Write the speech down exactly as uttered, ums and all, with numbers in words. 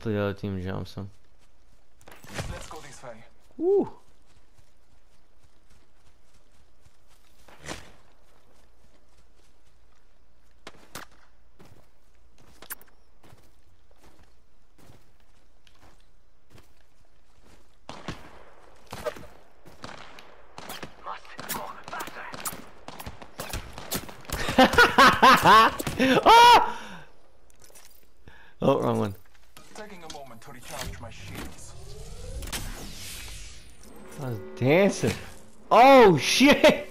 Hopefully the other team jumps him. Let's go this way. Woo! Oh! Oh, wrong one. Taking a moment to recharge my shields. I was dancing. Oh shit!